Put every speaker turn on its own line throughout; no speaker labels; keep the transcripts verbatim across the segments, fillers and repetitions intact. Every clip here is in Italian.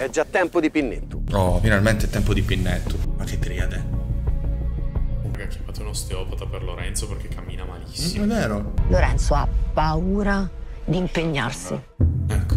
È già tempo di pinnetto.
Oh, finalmente è tempo di pinnetto. Ma che triade.
Ha chiamato un osteopata per Lorenzo perché cammina malissimo.
Non è vero.
Lorenzo ha paura di impegnarsi.
Ecco.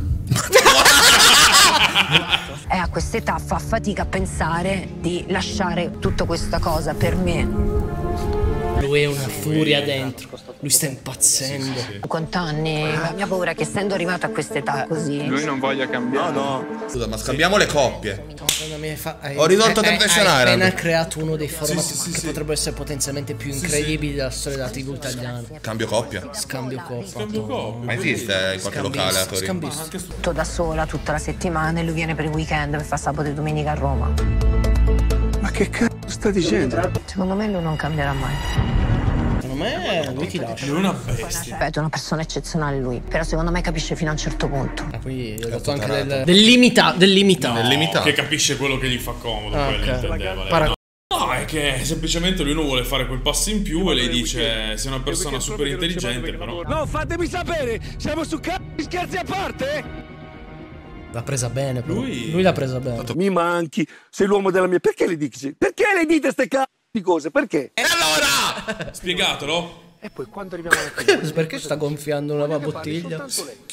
E a quest'età fa fatica a pensare di lasciare tutta questa cosa per me.
Lui è una furia dentro. Lui sta impazzendo.
Sì, sì, sì.
cinquanta anni, la mia paura è che essendo arrivata a quest'età così.
Lui non voglia cambiare.
No, no. Scusa, ma scambiamo le coppie.
Hai,
Ho risolto
hai,
Tempestionare.
Hai appena creato uno dei formati
sì, sì,
che
sì.
potrebbero essere potenzialmente più incredibili della storia della tivù italiana.
Cambio coppia.
Scambio coppia.
Scambio coppia.
Ma esiste in qualche locale a Torino?
Scambista.
Sto da sola tutta la settimana e lui viene per il weekend per fare sabato e domenica a Roma.
Ma che cazzo sta dicendo?
Secondo me lui non cambierà mai.
Secondo me lui ti lascia.
Lui è una bestia.
Ripeto, è una persona eccezionale lui, però secondo me capisce fino a un certo punto.
Ah, quindi ho detto
tutto
anche
tarato.
del, del limita, del limitato.
Del limitato.
Che capisce quello che gli fa comodo,
Ah,
quello
ok.
intendeva lei.
Para-
No. No, è che semplicemente lui non vuole fare quel passo in più e lei dice sei una persona super intelligente, però.
No, fatemi sapere! Siamo su c***o scherzi a parte?
L'ha presa bene, però.
Lui-
Lui l'ha presa bene.
Mi manchi, sei l'uomo della mia... Perché le dici? Perché le dite ste c***o di cose? Perché?
E allora?
Spiegatelo.
E poi quando arriviamo alla fine...
Perché sta gonfiando una bottiglia?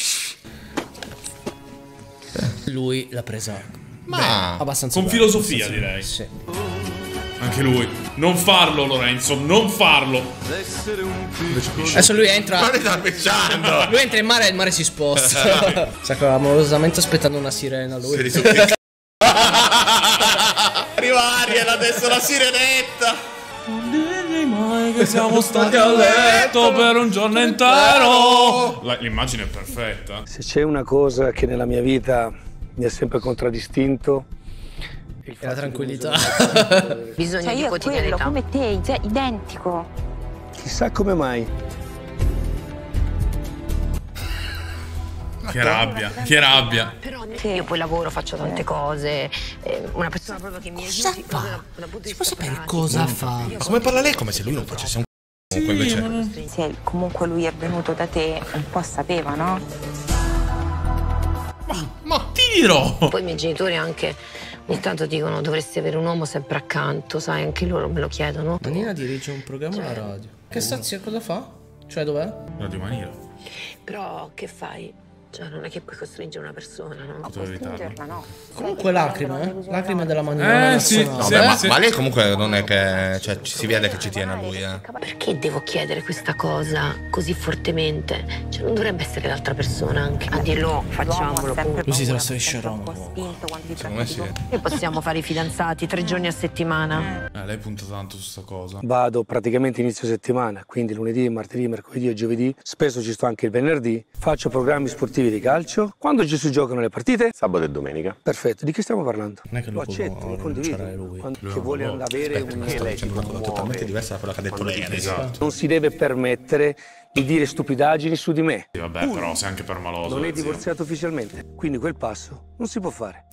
Lui l'ha presa
Ma
abbastanza
Con
bene,
filosofia,
abbastanza
direi.
Sì.
Anche lui. Non farlo, Lorenzo, non farlo.
Adesso lui entra.
ma sta pesciando.
Lui entra in mare e il mare si sposta. Sta clamorosamente aspettando una sirena lui.
Si risucchica. Arriva Ariel adesso, la sirenetta.
Non digli mai che siamo stati a letto per un giorno intero. La- L'immagine è perfetta.
Se c'è una cosa che nella mia vita mi ha sempre contraddistinto... è il
E la
fatto di
tranquillità.
Bisogno
Cioè
di
io quello,
quotidianità.
come te, cioè, identico.
Chissà come mai.
Che rabbia, che rabbia.
Però io poi lavoro, faccio tante cose. eh, Una persona proprio che mi
Cosa
aiuti proprio
fa?
da- dal punto di
Si può
vista
sapere
pratico.
cosa fa?
Ma come parla lei? Come se lui non facesse un c***o. Comunque invece.
Se comunque lui è venuto da te, un po' sapeva, no?
Ma ti dirò.
Poi i miei genitori anche ogni tanto dicono dovresti avere un uomo sempre accanto, sai, anche loro me lo chiedono.
Manina dirige un programma alla radio. Che stazio, cosa fa? Cioè dov'è?
Radio Manila.
Però che fai? Cioè non è che puoi costringere una persona, no?
Devo evitarlo.
Stringerla, no.
Comunque lacrime, eh? Lacrime della Manina
Eh, sì,
nazionale.
No,
sì.
beh, ma, ma lei comunque non è che. Cioè, ci si vede che ci tiene a lui, eh.
Perché devo chiedere questa cosa così fortemente? Cioè non dovrebbe essere l'altra persona anche a dirlo, facciamolo. punto.
Lui si trasferisce a Roma.
Secondo me sì.
E possiamo fare i fidanzati tre giorni a settimana.
Eh, lei punta tanto su sta cosa.
Vado praticamente inizio settimana, quindi lunedì, martedì, mercoledì e giovedì. Spesso ci sto anche il venerdì. Faccio programmi sportivi di calcio. Quando ci si giocano le partite?
Sabato e domenica.
Perfetto, di che stiamo parlando?
Non è che
Lo
lo
accetto,
può
lo condivido.
rinunciare lui.
Quando-
Lui
che
non
vuole
lo vuole.
avere
Aspetta,
un...
sta dicendo una cosa totalmente diversa da quella che ha detto lei adesso.
Esatto.
Non si deve permettere di dire stupidaggini su di me.
Sì, vabbè, però sei anche permaloso.
Non è
zio.
divorziato ufficialmente, quindi quel passo non si può fare.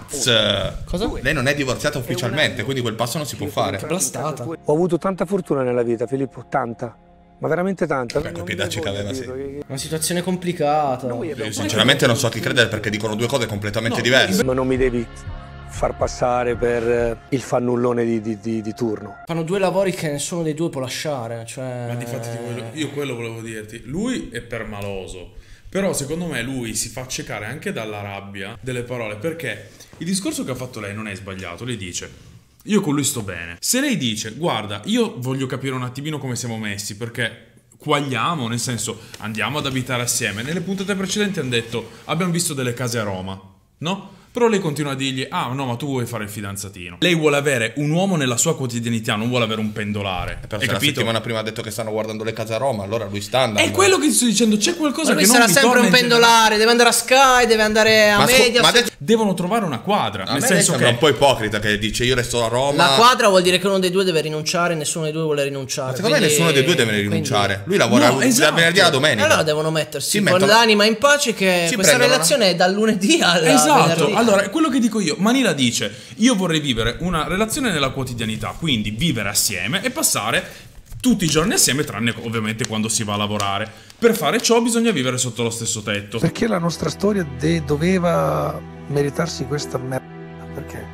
Az!
Cosa?
Lei non è divorziata ufficialmente, quindi quel passo non si può fare.
Blastata.
Ho avuto tanta fortuna nella vita, Filippo, tanta. Ma veramente tanta.
Beh, con piedacci che aveva, sì.
Una situazione complicata.
Io sinceramente non so a chi credere perché dicono due cose completamente diverse.
Ma non mi devi far passare per eh, il fannullone di, di- di- di turno.
Fanno due lavori che nessuno dei due può lasciare. Cioè.
Ma difatti di quello- io quello volevo dirti. Lui è permaloso. Però secondo me lui si fa accecare anche dalla rabbia delle parole. Perché il discorso che ha fatto lei non è sbagliato. Lei dice io con lui sto bene. Se lei dice guarda io voglio capire un attimino come siamo messi perché quagliamo, nel senso andiamo ad abitare assieme. Nelle puntate precedenti hanno detto abbiamo visto delle case a Roma, no? Però lei continua a dirgli ah no ma tu vuoi fare il fidanzatino. Lei vuole avere un uomo nella sua quotidianità, non vuole avere un pendolare.
Però
Hai
se la
capito?
settimana prima ha detto che stanno guardando le case a Roma, allora lui sta andando.
È quello che ti sto dicendo, c'è qualcosa
Ma
che
lui
non
sarà
mi
sempre
torna
un
in generale.
pendolare, deve andare a Sky, deve andare a
Ma scu-
Media.
ma adesso-
Devono trovare una quadra,
A
nel
me
senso
sembra
che
un po' ipocrita che dice io resto a Roma.
La quadra vuol dire che uno dei due deve rinunciare e nessuno dei due vuole rinunciare.
Secondo me
quindi-
nessuno dei due deve
quindi-
rinunciare. Lui lavora
No,
da
esatto.
venerdì alla
E
domenica.
allora devono mettersi
Si
con
mettono-
l'anima in pace che
Si
questa
prendono
relazione è dal lunedì al
esatto,
venerdì.
allora è quello che dico io. Manila dice io vorrei vivere una relazione nella quotidianità, quindi vivere assieme e passare tutti i giorni assieme, tranne ovviamente quando si va a lavorare. Per fare ciò bisogna vivere sotto lo stesso tetto.
Perché la nostra storia de- doveva meritarsi questa merda, perché?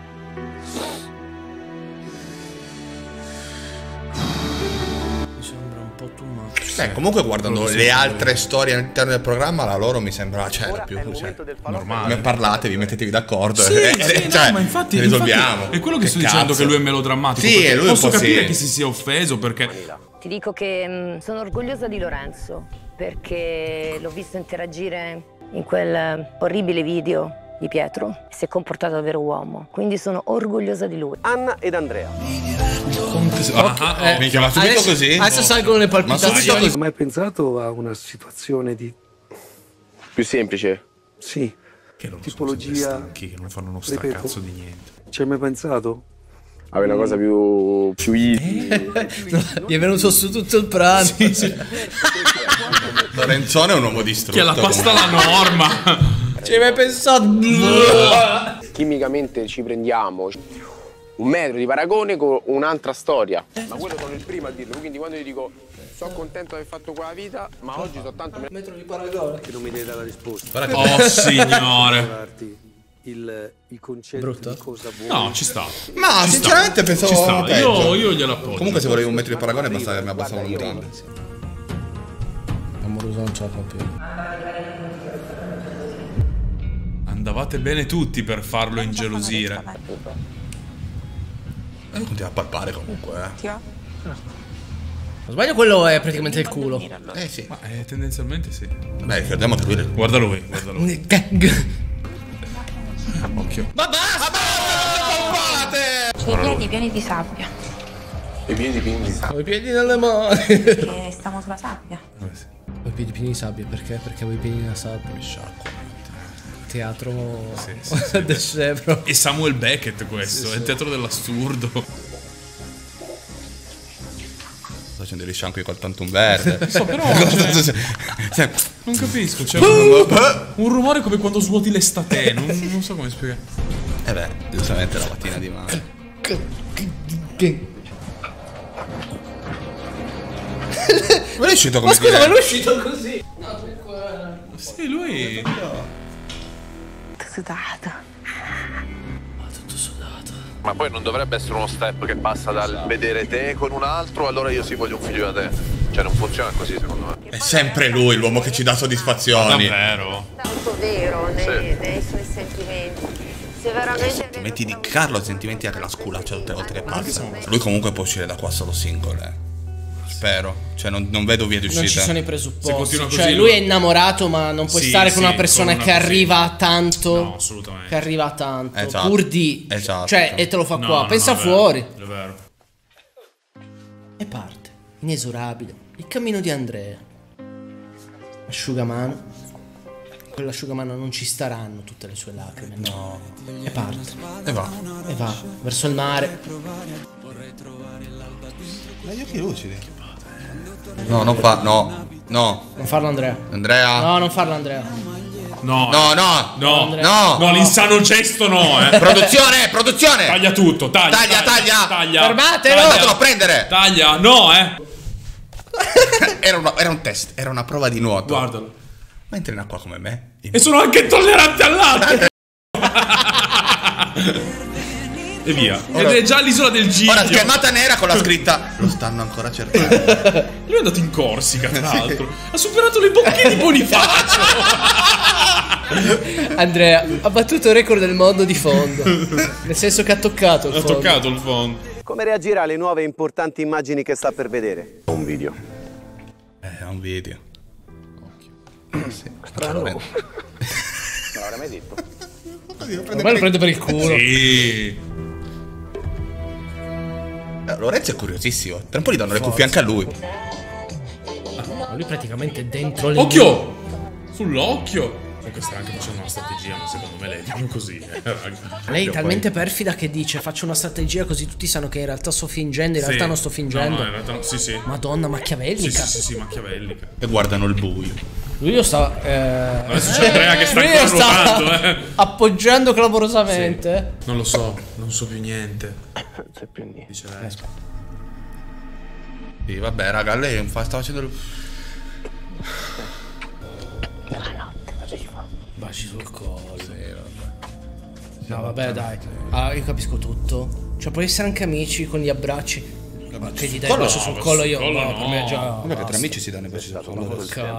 Mi sembra un po' too much.
Beh, comunque guardando le altre storie all'interno del programma, la loro mi sembra, cioè, più cioè,
Normale.
parlatevi, mettetevi d'accordo.
Sì,
e,
sì,
cioè,
no, ma infatti,
risolviamo.
infatti è quello che,
Che
sto dicendo,
cazzo.
che lui è melodrammatico.
Sì,
perché
lui è un
posso
po'
capire
sì.
che si sia offeso perché
Ti dico che mh, sono orgogliosa di Lorenzo perché l'ho visto interagire in quel eh, orribile video di Pietro e si è comportato da vero uomo, quindi sono orgogliosa di lui.
Anna ed Andrea.
Ah, ah,
Eh,
minchia, ma subito
adesso,
così?
Adesso
Oh.
salgono le
Ma subito
palpitazioni.
così?
Hai mai pensato a una situazione di...
Più semplice.
Sì,
che loro
tipologia-
sono sempre stanchi, che non fanno uno
ripeto.
stracazzo di niente.
ci hai mai pensato?
Avere una cosa più, più easy.
Gli è venuto su tutto il pranzo.
Sì, sì.
Lorenzone è un uomo distrutto.
Che alla pasta
comunque.
la norma.
Ci hai mai pensato?
Chimicamente ci prendiamo un metro di paragone con un'altra storia. Ma quello sono il primo a dirlo, quindi quando io dico sono contento di aver fatto quella vita, ma oggi sono tanto...
Metro di paragone.
Che non mi dai la risposta.
Guarda che
Oh signore.
Darti il, il concetto
Brutto?
di cosa vuoi.
No, ci sta.
Ma
Ci
sinceramente
sta.
pensavo
Ci sta.
peggio.
Io, io glielo appoggio.
Comunque se volevi un metro di paragone basta che mi abbassavo le mutande.
Amoroso non ce la fa più.
Andavate bene tutti per farlo ingelosire.
E continua a palpare comunque, eh.
Ti va?
Non sbaglio, quello è praticamente il culo.
Eh sì.
Ma eh, tendenzialmente sì.
Beh, ricordiamo che lui è...
Guarda lui, guarda lui.
Gang.
Occhio.
Ma basta! Palpate!
C'hai i piedi pieni di sabbia.
I piedi pieni di sangue.
Ho i piedi nelle mani.
Che stiamo sulla sabbia.
Eh, sì.
Ho i piedi pieni di sabbia, perché? Perché avevo i piedi nella sabbia.
Sciacquo.
Teatro
Sì, sì, sì.
del Sebro.
E Samuel Beckett questo,
Sì,
è il
sì.
teatro dell'assurdo.
Sto facendo gli scianqui col tantum verde.
So però,
Sì.
non capisco, c'è un, un rumore come quando svuoti le statè, non, non so come spiegare.
Eh beh, giustamente la mattina di mare. Ma è uscito come
Ma scusa,
dire...
ma lui è uscito così.
Sì, lui...
Sudata.
Tutto sudato.
Ma poi non dovrebbe essere uno step che passa dal vedere te con un altro, allora io sì voglio un figlio da te. Cioè non funziona così secondo me.
È sempre lui l'uomo che ci dà soddisfazioni.
Davvero?
Tanto vero nei, nei suoi sentimenti. Se veramente...
Sentimenti di Carlo, sentimenti anche la sculaccia tutte le volte che passa. Lui comunque può uscire da qua solo single, eh. Spero. Cioè non, non vedo via di
Non ci
uscita.
sono i
Se
presupposti.
continua così,
Cioè,
lui-
lui è innamorato, ma non puoi
Sì,
stare con
sì,
una persona
con una
che
così.
arriva a tanto.
No, assolutamente.
Che arriva a tanto.
Esatto.
Pur di.
Esatto.
Cioè, e te lo fa
No,
qua.
no,
Pensa
no, è vero,
fuori.
È vero.
E parte. Inesorabile. Il cammino di Andrea. Asciugamano. Quell'asciugamano non ci staranno tutte le sue lacrime. No. E parte.
E va.
E va verso il mare.
Ma gli occhi lucidi. No, non fa. No. No.
Non farlo, Andrea.
Andrea.
No, non farlo, Andrea.
No,
No, no.
no,
Andrea.
No.
no, l'insano gesto no, eh.
Produzione, produzione.
Taglia tutto, taglia.
Taglia, taglia.
Taglia.
Fermatelo.
Taglia.
Fatelo prendere.
Taglia, no, eh.
Era, una- era un test, era una prova di nuoto.
Guardalo.
Ma entri in acqua come me.
E sono anche intollerante all'acqua. E via. Ed è già l'isola del Giglio.
Ora schermata nera con la scritta lo stanno ancora cercando.
Lui è andato in Corsica, tra l'altro. Ha superato le bocche di Bonifacio.
Andrea ha battuto il record del mondo di fondo. Nel senso che ha toccato il
Ha
fondo.
toccato il fondo.
Come reagirà alle nuove importanti immagini che sta per vedere? Un video.
Eh, è un video. Sì,
Strano. Non l'avrei mai detto.
Ormai lo prende per il culo.
Sì.
Eh, Lorenzo è curiosissimo. Tra un po' gli danno le cuffie anche a lui.
Ma lui praticamente è dentro le
Occhio! Sull'occhio. Comunque sta anche facendo una strategia, ma secondo me lei non così, eh, raga.
Lei è
Io
talmente perfida che dice faccio una strategia così tutti sanno che in realtà sto fingendo, in
poi-
realtà
Sì.
non sto fingendo.
No, no, in realtà no. Sì, sì.
Madonna,
Sì,
machiavellica.
sì, sì, sì, machiavellica.
E guardano il buio.
Lui lo sta eh...
Adesso c'è Andrea che sta
lui
ancora
lo sta
nuotando, eh.
appoggiando clamorosamente.
Non lo so, non so più niente.
Non c'è più niente.
Dice lei.
Sì, vabbè, raga, lei non fa, sta facendo il...
Baci sul collo. No, vabbè, dai. Ah, io capisco tutto. Cioè, può essere anche amici con gli abbracci. Ma che gli dai il bacio sul collo io?
collo
No,
no.
per me già.
Vabbè, che tra amici si danno i baci sul collo.
Porca.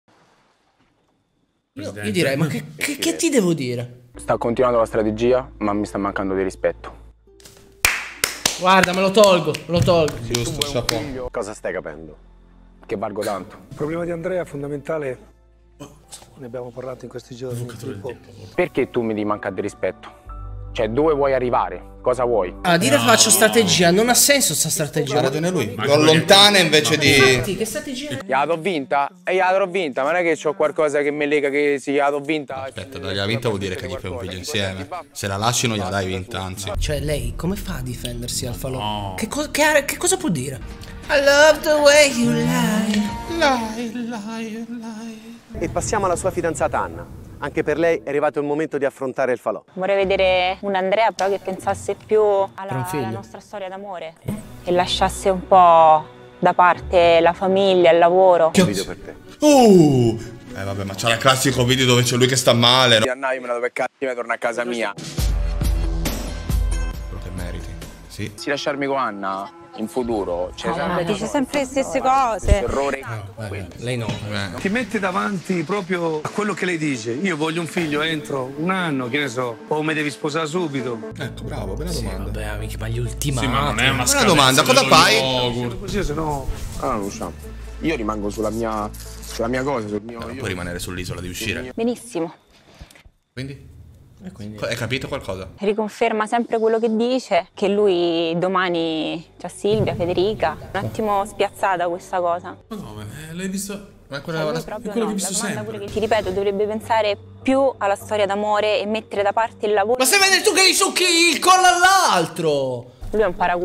Io, io direi, ma che, che, che ti devo dire?
Sta continuando la strategia, ma mi sta mancando di rispetto.
Guarda, me lo tolgo, me lo tolgo.
Giusto, chapeau.
Cosa stai capendo? Che valgo tanto.
Il problema di Andrea è fondamentale, ne abbiamo parlato in questi giorni.
Perché tu mi devi mancare di rispetto? Cioè, dove vuoi arrivare? Cosa vuoi?
A dire che faccio strategia, non ha senso sta strategia.
Ha ragione lui. Lo allontana invece di...
Infatti, che strategia?
Gliela do vinta? E gliela do vinta, ma non è che c'ho qualcosa che mi lega che si gliela do vinta.
Aspetta, dargliela vinta vuol dire che gli fai un figlio insieme. Se la lasci non gliela dai vinta, anzi.
Cioè, lei come fa a difendersi al falò?
No.
Che, co che, che cosa può dire? I love the way you lie.
Lie, lie, lie.
E passiamo alla sua fidanzata Anna. Anche per lei è arrivato il momento di affrontare il falò.
Vorrei vedere un Andrea però che pensasse più alla,
figlio.
alla nostra storia d'amore e lasciasse un po' da parte la famiglia, il lavoro.
Un video per te.
Uh! Eh vabbè, ma c'è il classico video dove c'è lui che sta male. No?
Io me la do cazzo, io torno a casa mia.
Quello che meriti. Sì.
Se lasciarmi con Anna in futuro c'è
Ah,
sempre
dice sempre le stesse cose.
errore.
Eh, lei no.
Eh.
Ti mette davanti proprio a quello che lei dice. Io voglio un figlio entro un anno, che ne so, o mi devi sposare subito.
Ecco, bravo, bella
Sì,
domanda.
vabbè, amici, ma gli ultimati.
Sì, ma non è una
Buona domanda, cosa fai?
Così se no...
Ah, non usciamo. Io rimango sulla mia, sulla mia cosa, sul mio...
Non puoi rimanere sull'isola di uscire.
Benissimo.
Quindi?
E quindi...
Hai capito qualcosa?
Riconferma sempre quello che dice, che lui domani c'ha Silvia, Federica. Un attimo spiazzata questa cosa.
Ma no, eh, l'hai visto?
Ma è
Cioè,
quella
lui
la...
proprio
quello
no.
che ho
La
visto
domanda
sempre.
pure che ti ripeto, dovrebbe pensare più alla storia d'amore e mettere da parte il lavoro.
Ma stai vedendo tu che gli succhi il collo all'altro?
Lui è un paraculo.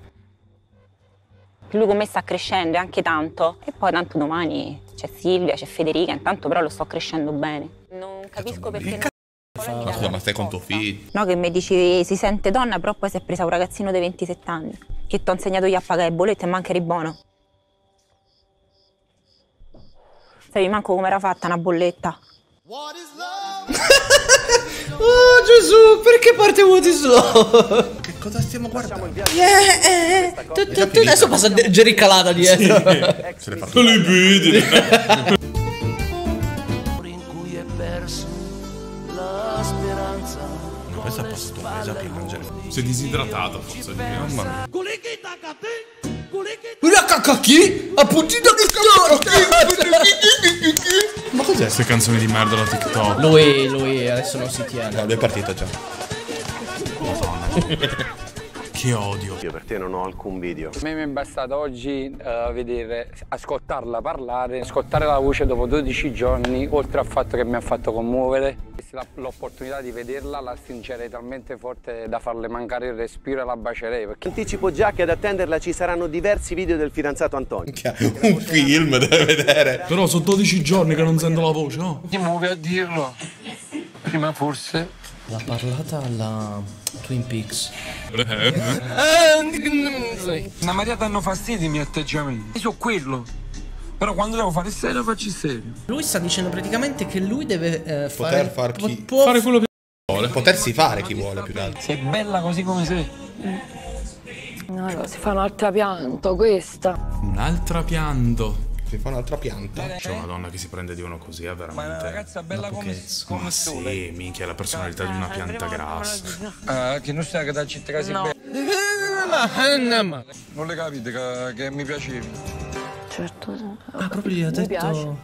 Lui con me sta crescendo e anche tanto. E poi tanto domani c'è Silvia, c'è Federica, intanto però lo sto crescendo bene. Non capisco perché...
Ma scusa, ma stai con tuo figlio?
No, che mi dici si sente donna, però poi si è presa un ragazzino di ventisette anni. Che ti ho insegnato io a pagare le bollette e manca eri buono. Sapevi manco come era fatta una bolletta.
Oh Gesù, perché parte What is Love?
Che cosa stiamo guardando?
Eh, eh, tu, tu, tu adesso passa Jerry Calata dietro.
Se l'è fatto. Questo ha passato un mese a piangere.
Si è disidratato forse.
Mamma mia.
Una cacchi? Appunto
Ma cos'è queste canzoni di merda da TikTok?
Lui, lui adesso non si tiene.
No, lui è partito già.
Che odio.
Io per te non ho alcun video.
A me mi è bastato oggi uh, vedere, ascoltarla parlare, ascoltare la voce dopo dodici giorni, oltre al fatto che mi ha fatto commuovere. L'opportunità di vederla la stringerei talmente forte da farle mancare il respiro e la bacerei. Perché...
Anticipo già che ad attenderla ci saranno diversi video del fidanzato Antonio.
Un film deve vedere.
Però sono dodici giorni che non sento la voce, no?
Ti muovi a dirlo. Prima forse.
L'ha parlata alla Twin Peaks.
Una Maria danno fastidio i miei atteggiamenti. Io sono quello. Però quando devo fare serio faccio il serio.
Lui sta dicendo praticamente che lui deve eh, fare,
Poter far chi...
può
Fare quello che vuole.
Potersi fare chi vuole più che altro.
Sei bella così come sei.
No, no, si fa un'altra pianto, questa.
Un'altra pianto.
Si fa un'altra pianta.
C'è una donna che si prende di uno così, è veramente.
Ma una ragazza bella come, come
Ma sì, minchia, la personalità di una pianta grassa.
Ah, che non stai che da città casi
No.
bene. Non le capite che, che mi piacevi.
Certo.
Ah, proprio gli ha detto.
piace.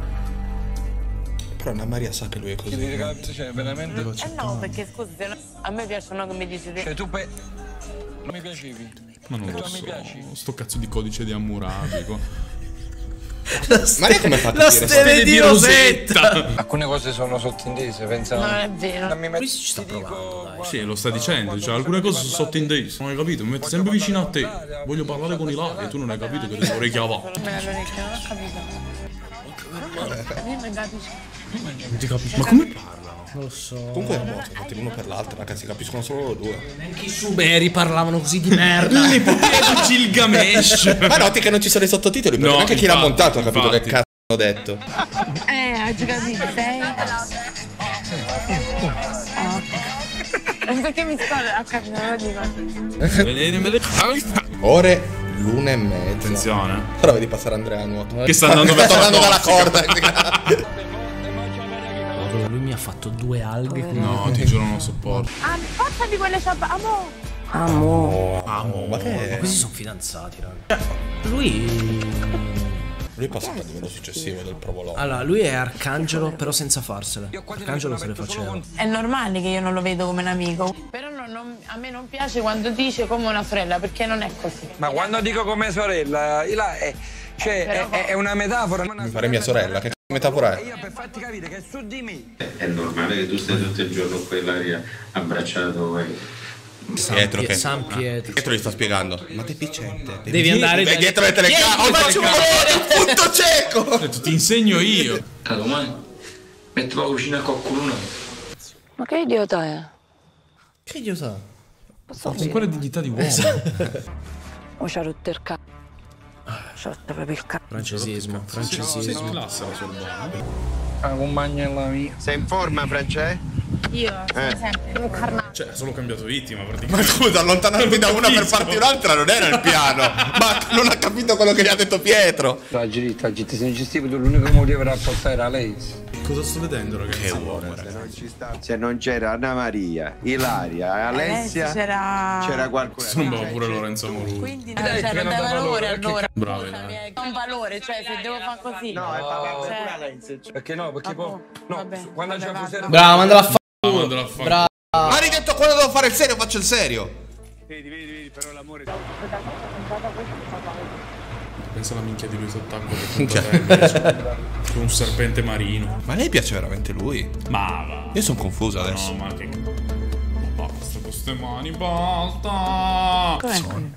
Però Anna Maria sa che lui è
Che
così.
ti capite, cioè veramente.
Eh no, perché scusi, a me piacciono come dici te.
Cioè tu pe... non mi piacevi.
Ma non
Tu
lo
mi
so.
piaci?
Sto cazzo di codice di Hammurabi. qua.
Maria come ha fatto
La
a dire
stele di Rosetta.
Alcune cose sono sottintese, pensa.
Non è vero.
Non mi metto.
Lui ci sta provando, dai.
Sì, lo sta dicendo. Cioè, alcune cose sono sottintese. Non hai capito? Mi metti sempre vicino a te. Voglio parlare con Ilaria e tu non hai capito che devo orecchiavare.
Me l'orecchio, non ho capito. Io non capisco.
Non ti capisco. Ma come parlano?
Non lo so.
Comunque è morto, fatti l'uno per l'altra, ragazzi, capiscono solo loro due.
Neanche i Sumeri parlavano così di merda.
L'epopea di Gilgamesh.
Ma noti che non ci sono i sottotitoli, perché
No,
anche chi l'ha
infatti,
montato ha capito
infatti.
che cazzo hanno detto.
Eh, hai capito, sei?
Perché mi sto a capire?
Ore l'una e mezza.
Attenzione.
Però vedi passare Andrea a nuoto.
Che sta andando verso
sta andando
la
dalla corda.
Lui mi ha fatto due alghe.
No, ti giuro non lo sopporto.
Ah, forza di quelle ciabatte. Amo.
Amo.
Amo, ma che
Ma questi sono fidanzati, raga. Lui...
Lui passa al livello successivo del provolone.
Allora, lui è Arcangelo, però senza farsele. Arcangelo se le faceva.
È normale che io non lo vedo come un amico. Però non, non, a me non piace quando dice come una sorella, perché non è così.
Ma quando dico come sorella, è, cioè, è, è, è una metafora.
Mi pare mia sorella, che metafora è?
Io per farti capire che è su di me.
È normale che tu stai tutto il giorno qui l'aria abbracciato e...
Pietro che
San Pietro.
Pietro gli sta spiegando. Ma deficiente.
Devi, devi andare
da... dietro le telecamere. Oh, faccio vedere. Punto cieco.
Ho detto, ti insegno io.
Da domani mettilo vicino a qualcuno.
Ma che idiota è?
Che idiota?
Con quella dignità di uomo.
Ho ci ha rotto il cazzo. Ci ha rotto proprio il cazzo.
Francesismo, francesismo.
Sei in classe la Sorbona.
La compagna è la mia.
Sei in forma, Francesco?
Io sono
Eh.
sempre incarnato.
Cioè, ha solo cambiato vittima praticamente.
Ma scusa, allontanarmi da una per farti un'altra non era il piano. Ma non ha capito quello che gli ha detto Pietro.
Tragedi, tragedi, se non ci stai, l'unico motivo per rapportare era lei.
Cosa sto vedendo, ragazzi?
Che uomo,
Se non ci sta, se non c'era Anna Maria, Ilaria, Alessia,
c'era
c'era qualcuno.
Sono pure Lorenzo Amorù.
Quindi non c'è non dai valore allora.
Bravi, dai.
È un valore, cioè se devo fare così.
No, è papà pure
Cioè,
Alessia.
Perché no? Perché poi. No,
vabbè,
quando
vabbè,
c'è
vado.
fusione.
Bravo, mandala a fare.
Ah, mandalo a fare.
Bravo.
Ma hai detto quando devo fare il serio faccio il serio.
Vedi, vedi, vedi, però l'amore.
Pensa alla minchia di lui sott'acqua che con un serpente marino.
Ma a lei piace veramente lui?
Ma va.
Io sono confuso adesso.
No, ma che. Ma basta con queste mani, basta.
Com'è?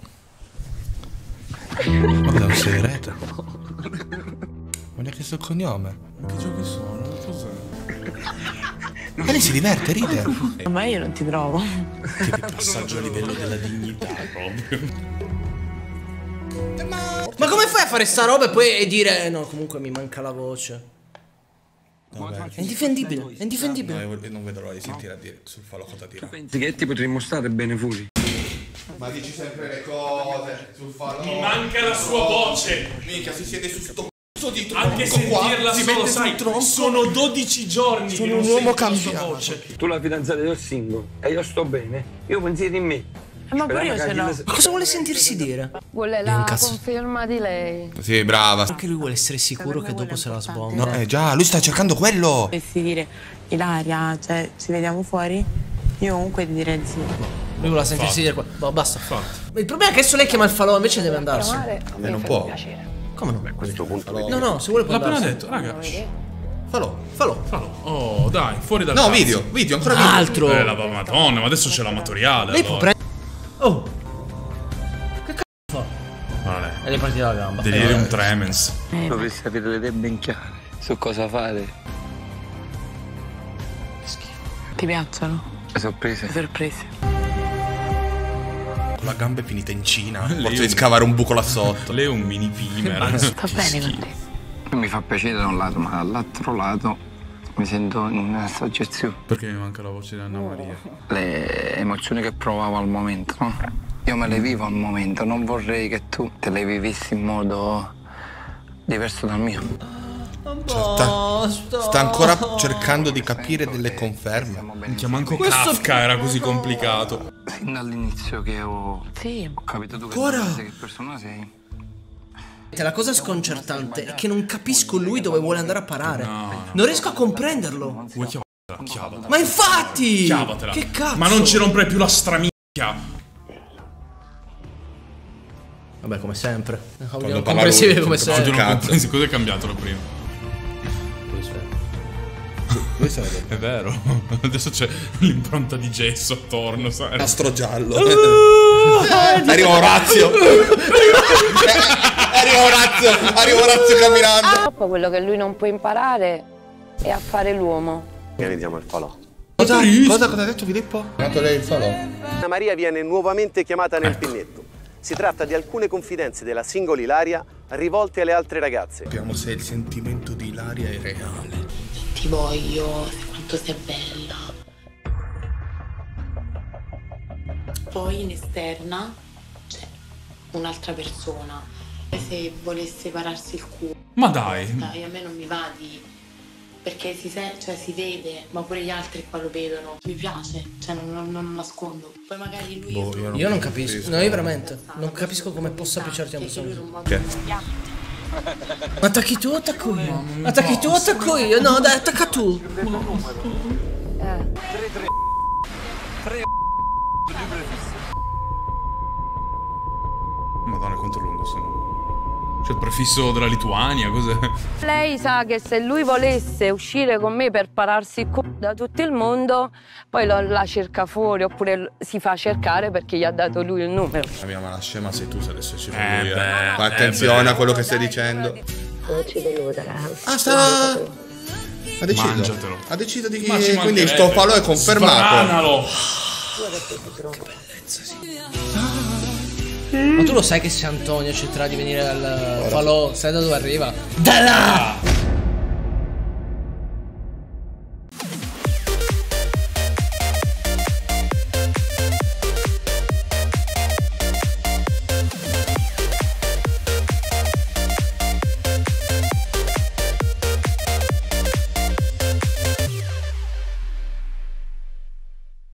Guarda, è un segreto. Ma neanche il cognome.
Ma che giochi sono? Cos'è?
Ma lei si diverte, ride.
Ma io non ti trovo.
Che passaggio a livello della dignità proprio.
Ma come fai a fare sta roba e poi dire no, comunque mi manca la voce?
Vabbè.
È indifendibile, è indifendibile.
No, non vedo l'ora di sentire a dire sul falò cosa dirà.
Pensi che ti potremmo stare bene fuori?
Ma dici sempre le cose sul falò.
Mi manca la sua voce.
Minchia, si siede su sto cazzo di tronco.
Anche sentirla
si
solo,
mette
sai,
sul tronco.
sono dodici giorni.
Sono
che non
un uomo
sento la sua
cambiato.
voce.
Tu la fidanzata del single e io sto bene. Io pensi di me.
Ma pure io ce l'ho.
Ma cosa vuole sentirsi dire?
Vuole la conferma di lei.
Sì, brava.
Anche lui vuole essere sicuro che dopo se la sbomba.
No, eh già, lui sta cercando quello.
Dovessi dire Ilaria, cioè ci vediamo fuori? Io comunque ti direi di sì.
Lui vuole sentirsi dire qua. Boh, basta. Fatto. Il problema è che adesso lei chiama il falò, invece deve andarsene.
A
me non può.
Come no?
A questo punto
No, no, se vuole può
L'ha appena
andarsene.
detto, raga.
Falò, falò.
Falò. Oh, dai, fuori dal
No,
cazzo.
video, video, ancora video.
Altro.
Eh, la madonna, ma adesso c'è l'amatoriale.
Lei può
allora.
prendere. Oh. Che cazzo fa?
Vale.
E le parti dalla gamba.
Delirium tremens.
Dovresti avere le idee ben chiare su cosa fare.
Ti piacciono?
Le sorprese.
Le sorprese.
Con la gamba è finita in Cina.
Lei
Forse
è
di
un-
scavare un buco là sotto.
Lei è un mini pimer.
Sta bene con te.
Mi fa piacere da un lato, ma dall'altro lato mi sento in soggezione.
Perché mi manca la voce di Anna Maria?
Le emozioni che provavo al momento, no? Io me le vivo al momento, non vorrei che tu te le vivissi in modo diverso dal mio.
Sta, sta ancora cercando di capire delle conferme.
Minchia, manco Kafka era così complicato.
Sin dall'inizio che ho,
Sì.
ho capito tu che,
Ancora?
sei, che persona sei.
La cosa sconcertante è che non capisco lui dove vuole andare a parare. Non riesco a comprenderlo.
Vuoi chiavatela? Chiavatela.
Ma infatti!
Chiavatela.
Che cazzo?
Ma non ci rompere più la stramicchia.
Vabbè, come sempre.
Quando parla
Comprensibile
lui,
come
sempre
Oggi
sempre.
non compreso. Cosa è cambiato da prima? È vero. Adesso c'è l'impronta di gesso attorno, sai?
Nastro giallo. Arriva Orazio. Arriva Orazio. Arriva Orazio camminando.
Dopo quello che lui non può imparare è a fare l'uomo.
E vediamo il falò.
Cosa, cosa, cosa ha detto Filippo? Ha dato lei il falò.
Anna Maria viene nuovamente chiamata nel pinnetto. Si tratta di alcune confidenze della singola Ilaria rivolte alle altre ragazze.
Capiamo se il sentimento di Ilaria è reale.
Ti voglio, quanto sei bella.
poi in esterna c'è un'altra persona. Se volesse pararsi il culo.
Ma dai.
Dai, a me non mi va di... Perché si, se... cioè, si vede, ma pure gli altri qua lo vedono. Mi piace, cioè non, non, non nascondo. Poi magari lui...
Boh, io, non io non capisco, capisco. No, io veramente non capisco come possa piacerti una persona.
Che?
Attacchi tu o attacco io? Attacchi tu o attacco io? No, dai, attacca tu.
Eh.
Madonna, quanto lungo sono. C'è il prefisso della Lituania, cos'è?
Lei sa che se lui volesse uscire con me per pararsi il c***o da tutto il mondo, poi lo, la cerca fuori oppure si fa cercare perché gli ha dato lui il numero.
La mia mala scema sei tu se adesso ci fa
eh
lui,
beh,
eh. Fa attenzione
eh
a quello che stai dicendo.
Non ci devo dare.
Ah, sta... Ha deciso.
Mangiatelo.
Ha deciso di...
Ma ci
quindi sto falò è confermato.
Sbranalo.
Che bellezza, sì. Ma tu lo sai che se Antonio accetterà di venire dal falò, sai da dove arriva? Da là!